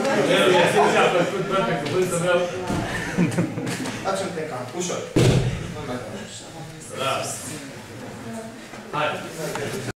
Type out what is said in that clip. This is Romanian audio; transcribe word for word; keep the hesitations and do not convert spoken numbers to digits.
a făcut toate cuvântul meu. Facem tecan, ușor. Las. Hai.